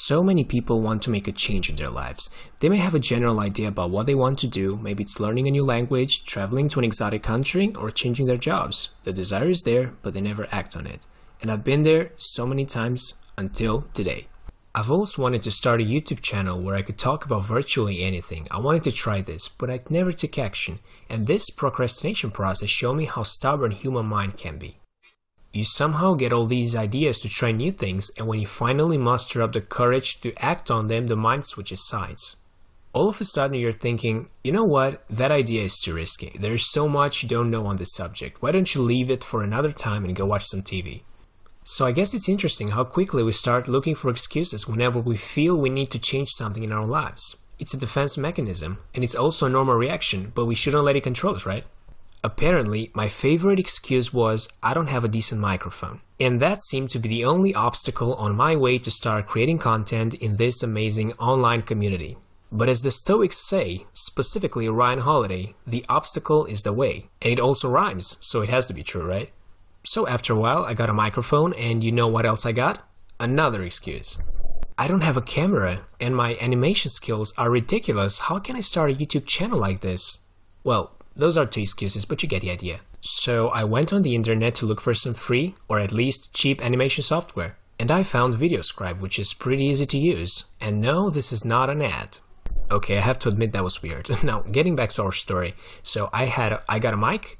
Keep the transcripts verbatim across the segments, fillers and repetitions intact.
So many people want to make a change in their lives. They may have a general idea about what they want to do. Maybe it's learning a new language, traveling to an exotic country, or changing their jobs. The desire is there, but they never act on it. And I've been there so many times until today. I've always wanted to start a YouTube channel where I could talk about virtually anything. I wanted to try this, but I never took action. And this procrastination process showed me how stubborn human mind can be. You somehow get all these ideas to try new things, and when you finally muster up the courage to act on them, the mind switches sides. All of a sudden you're thinking, you know what, that idea is too risky. There's so much you don't know on this subject. Why don't you leave it for another time and go watch some T V? So I guess it's interesting how quickly we start looking for excuses whenever we feel we need to change something in our lives. It's a defense mechanism, and it's also a normal reaction, but we shouldn't let it control us, right? Apparently, my favorite excuse was, I don't have a decent microphone. And that seemed to be the only obstacle on my way to start creating content in this amazing online community. But as the Stoics say, specifically Ryan Holiday, the obstacle is the way. And it also rhymes, so it has to be true, right? So after a while, I got a microphone, and you know what else I got? Another excuse. I don't have a camera, and my animation skills are ridiculous. How can I start a YouTube channel like this? Well, those are two excuses, but you get the idea. So I went on the internet to look for some free, or at least cheap animation software. And I found VideoScribe, which is pretty easy to use. And no, this is not an ad. Okay, I have to admit that was weird. Now, getting back to our story. So I had, a, I got a mic,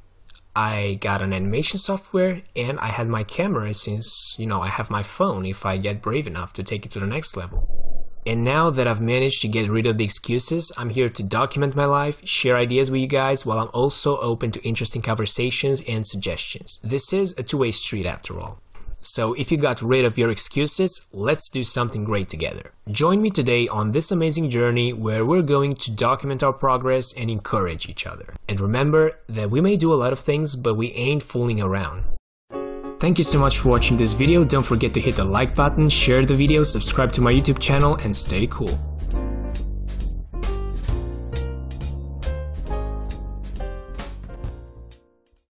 I got an animation software, and I had my camera since, you know, I have my phone if I get brave enough to take it to the next level. And now that I've managed to get rid of the excuses, I'm here to document my life, share ideas with you guys, while I'm also open to interesting conversations and suggestions. This is a two-way street after all. So if you got rid of your excuses, let's do something great together. Join me today on this amazing journey where we're going to document our progress and encourage each other. And remember that we may do a lot of things, but we ain't fooling around. Thank you so much for watching this video. Don't forget to hit the like button, share the video, subscribe to my YouTube channel, and stay cool.